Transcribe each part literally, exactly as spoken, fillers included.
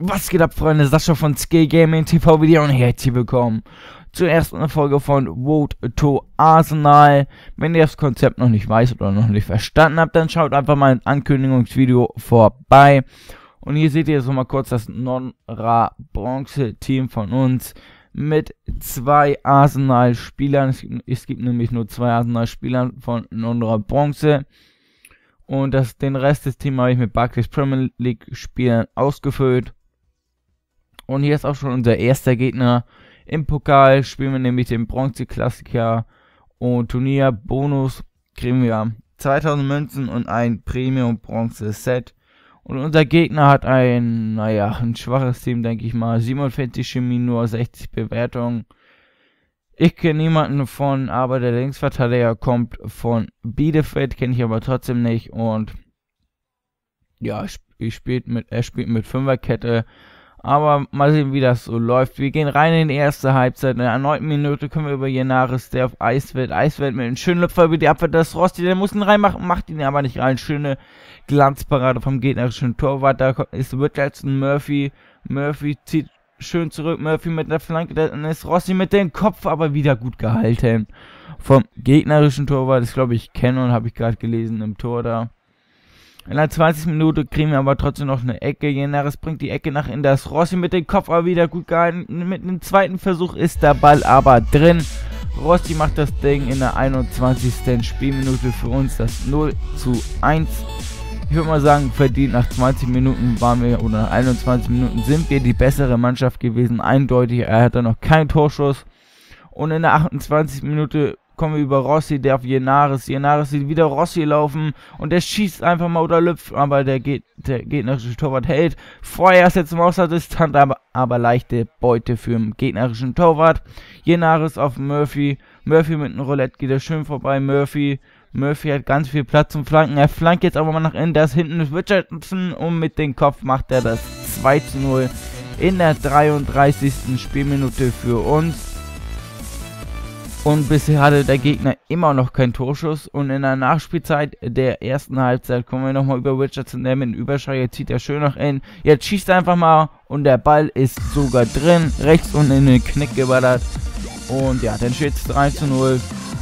Was geht ab, Freunde? Sascha von Skill Gaming T V Video und herzlich willkommen zur ersten Folge von Road to Arsenal. Wenn ihr das Konzept noch nicht weiß oder noch nicht verstanden habt, dann schaut einfach mal ein Ankündigungsvideo vorbei. Und hier seht ihr jetzt nochmal kurz das Non-Ra-Bronze-Team von uns mit zwei Arsenal-Spielern. Es, es gibt nämlich nur zwei Arsenal-Spieler von Non-Ra-Bronze. Und das, den Rest des Teams habe ich mit Barclays Premier League Spielern ausgefüllt. Und hier ist auch schon unser erster Gegner. Im Pokal spielen wir nämlich den Bronze-Klassiker und Turnier-Bonus. Kriegen wir zweitausend Münzen und ein Premium-Bronze-Set. Und unser Gegner hat ein, naja, ein schwaches Team, denke ich mal. siebenundvierzig Chemie, nur sechzig Bewertungen. Ich kenne niemanden von, aber der Linksverteidiger kommt von Bielefeld, kenne ich aber trotzdem nicht. Und ja, ich spielt mit, er spielt mit Fünferkette. Aber mal sehen, wie das so läuft. Wir gehen rein in die erste Halbzeit. In der neunten Minute können wir über Jenaris, der auf Eisfeld. Eisfeld mit einem schönen Lüpfer über die Abwehr. Das Rosti, der muss ihn reinmachen, macht ihn aber nicht rein. Schöne Glanzparade vom gegnerischen Torwart. Da ist Richardson, Murphy. Murphy zieht schön zurück. Murphy mit der Flanke. Dann ist Rossi mit dem Kopf aber wieder gut gehalten. Vom gegnerischen Torwart. Das glaube ich kenne und habe ich gerade gelesen im Tor da. In der zwanzigsten Minute kriegen wir aber trotzdem noch eine Ecke. Jenaris bringt die Ecke nach in das Rossi mit dem Kopf aber wieder gut gehalten. Mit dem zweiten Versuch ist der Ball aber drin. Rossi macht das Ding in der einundzwanzigsten Spielminute für uns das null zu eins. Ich würde mal sagen, verdient nach zwanzig Minuten waren wir, oder nach einundzwanzig Minuten sind wir die bessere Mannschaft gewesen. Eindeutig, er hatte noch keinen Torschuss. Und in der achtundzwanzigsten Minute kommen wir über Rossi, der auf Jenaris. Jenaris sieht wieder Rossi laufen und der schießt einfach mal oder lüpft, aber der, geht, der gegnerische Torwart hält. Vorher ist jetzt im Außerdistanz, aber, aber leichte Beute für den gegnerischen Torwart. Jenaris auf Murphy. Murphy mit einem Roulette geht er schön vorbei. Murphy. Murphy hat ganz viel Platz zum Flanken. Er flankt jetzt aber mal nach innen. Da ist hinten Richardson und mit dem Kopf macht er das zwei zu null in der dreiunddreißigsten Spielminute für uns. Und bisher hatte der Gegner immer noch keinen Torschuss. Und in der Nachspielzeit der ersten Halbzeit kommen wir nochmal über Richardson, der mit dem Überschlag zieht er schön nach innen. Jetzt schießt er einfach mal und der Ball ist sogar drin. Rechts unten in den Knick geballert. Und ja, dann steht es drei zu null.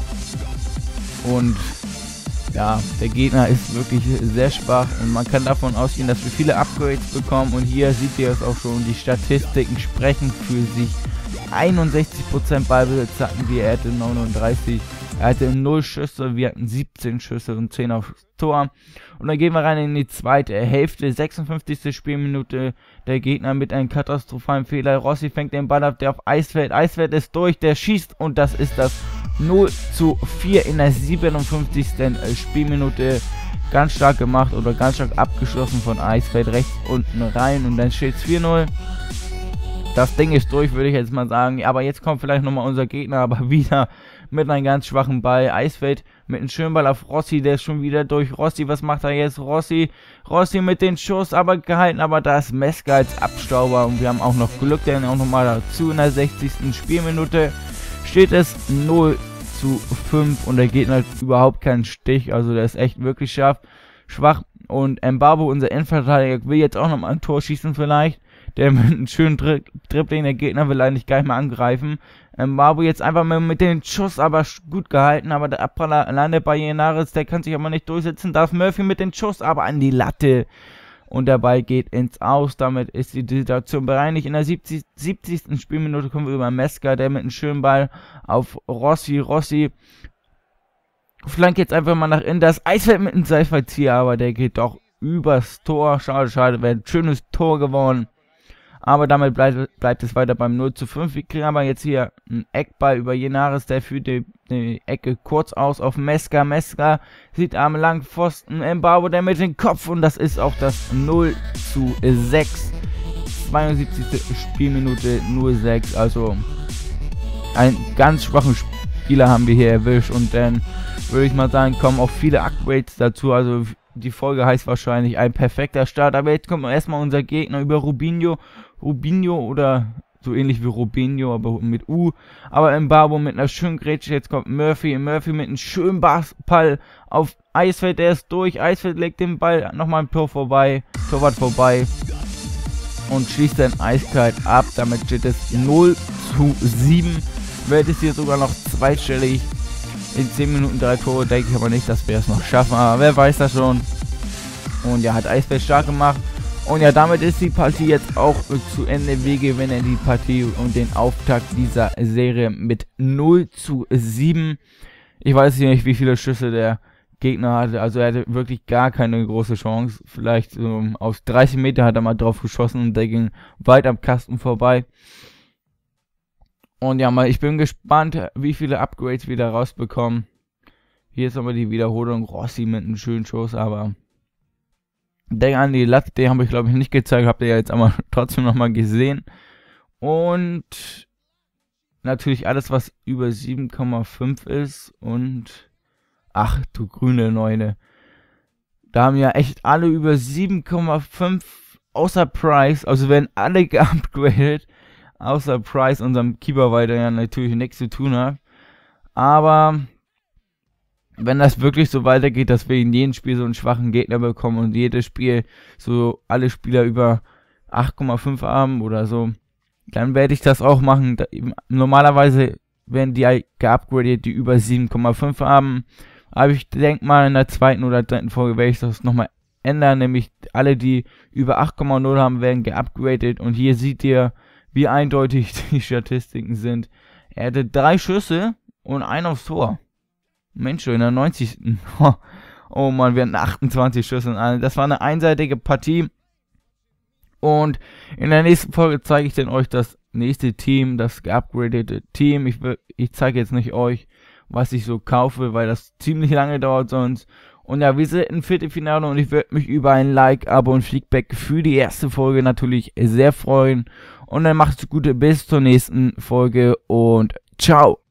Und ja, der Gegner ist wirklich sehr schwach. Und man kann davon ausgehen, dass wir viele Upgrades bekommen. Und hier sieht ihr es auch schon. Die Statistiken sprechen für sich. einundsechzig Prozent Ballbesitz hatten wir, er hatte neununddreißig, er hatte null Schüsse, wir hatten siebzehn Schüsse und zehn aufs Tor. Und dann gehen wir rein in die zweite Hälfte, sechsundfünfzigste Spielminute, der Gegner mit einem katastrophalen Fehler. Rossi fängt den Ball ab, der auf Eisfeld, Eisfeld ist durch, der schießt und das ist das null zu vier in der siebenundfünfzigsten Spielminute. Ganz stark gemacht oder ganz stark abgeschlossen von Eisfeld, rechts unten rein und dann steht es vier null. Das Ding ist durch, würde ich jetzt mal sagen. Aber jetzt kommt vielleicht nochmal unser Gegner, aber wieder mit einem ganz schwachen Ball. Eisfeld mit einem schönen Ball auf Rossi, der ist schon wieder durch. Rossi, was macht er jetzt? Rossi, Rossi mit dem Schuss, aber gehalten. Aber da ist Meska als Abstauber und wir haben auch noch Glück, denn auch nochmal dazu in der sechzigsten Spielminute steht es null zu fünf und der Gegner hat überhaupt keinen Stich. Also der ist echt wirklich scharf, schwach. Und Mbabo, unser Endverteidiger, will jetzt auch nochmal ein Tor schießen vielleicht. Der mit einem schönen Dri Dribbling, der Gegner will eigentlich gar nicht mehr angreifen. Mbabo jetzt einfach mal mit dem Schuss, aber gut gehalten. Aber der Abpraller landet bei Jenaris, der kann sich aber nicht durchsetzen. Darf Murphy mit dem Schuss, aber an die Latte. Und der Ball geht ins Aus. Damit ist die Situation bereinigt. In der siebzigsten Spielminute kommen wir über Meska, der mit einem schönen Ball auf Rossi. Rossi flankt jetzt einfach mal nach innen. Das Eisfeld mit einem Seilverzieher, aber der geht doch übers Tor. Schade, schade, wäre ein schönes Tor geworden. Aber damit bleibt, bleibt es weiter beim null zu fünf. Wir kriegen aber jetzt hier einen Eckball über Jenaris. Der führt die, die Ecke kurz aus auf Meska. Meska sieht am langen Pfosten. Mbabo, der mit dem Kopf. Und das ist auch das null zu sechs. zweiundsiebzigste Spielminute null zu sechs. Also einen ganz schwachen Spieler haben wir hier erwischt. Und dann würde ich mal sagen, kommen auch viele Upgrades dazu. Also die Folge heißt wahrscheinlich ein perfekter Start. Aber jetzt kommt erstmal unser Gegner über Rubinho. Rubinho oder so ähnlich wie Rubinho, aber mit U. Aber Mbabo mit einer schönen Grätsche. Jetzt kommt Murphy. Murphy mit einem schönen Ball auf Eisfeld. Der ist durch. Eisfeld legt den Ball nochmal im Tor vorbei. Torwart vorbei. und schließt dann eiskalt ab. Damit steht es null zu sieben. Wird es hier sogar noch zweistellig. In zehn Minuten drei Tore, denke ich aber nicht, dass wir es noch schaffen. Aber wer weiß das schon. Und ja, hat Eisbär stark gemacht. Und ja, damit ist die Partie jetzt auch zu Ende. Wir gewinnen die Partie und den Auftakt dieser Serie mit null zu sieben. Ich weiß nicht, wie viele Schüsse der Gegner hatte. Also er hatte wirklich gar keine große Chance. Vielleicht so aus dreißig Meter hat er mal drauf geschossen und der ging weit am Kasten vorbei. Und ja, mal, ich bin gespannt, wie viele Upgrades wir da rausbekommen. Hier ist nochmal die Wiederholung. Rossi mit einem schönen Schuss, aber der an die Latte, den habe ich glaube ich nicht gezeigt, habt ihr ja jetzt aber trotzdem nochmal gesehen. Und natürlich alles, was über sieben Komma fünf ist. Und ach du grüne Neune. Da haben ja echt alle über sieben Komma fünf, außer Price. Also werden alle geupgradet. Außer Price, unserem Keeper, weil der ja natürlich nichts zu tun hat. Aber wenn das wirklich so weitergeht, dass wir in jedem Spiel so einen schwachen Gegner bekommen und jedes Spiel so alle Spieler über acht Komma fünf haben oder so, dann werde ich das auch machen. Da, normalerweise werden die geupgradet, die über sieben Komma fünf haben. Aber ich denke mal, in der zweiten oder dritten Folge werde ich das nochmal ändern. Nämlich alle, die über acht Komma null haben, werden geupgradet. Und hier seht ihr, wie eindeutig die Statistiken sind. Er hatte drei Schüsse und einen aufs Tor. Mensch, in der neunzigsten Oh man, wir hatten achtundzwanzig Schüsse. Das war eine einseitige Partie. Und in der nächsten Folge zeige ich dann euch das nächste Team, das geupgradete Team. Ich, ich zeige jetzt nicht euch, was ich so kaufe, weil das ziemlich lange dauert sonst. Und ja, wir sind im Viertelfinale und ich würde mich über ein Like, Abo und Feedback für die erste Folge natürlich sehr freuen. Und dann macht's gut, bis zur nächsten Folge und ciao.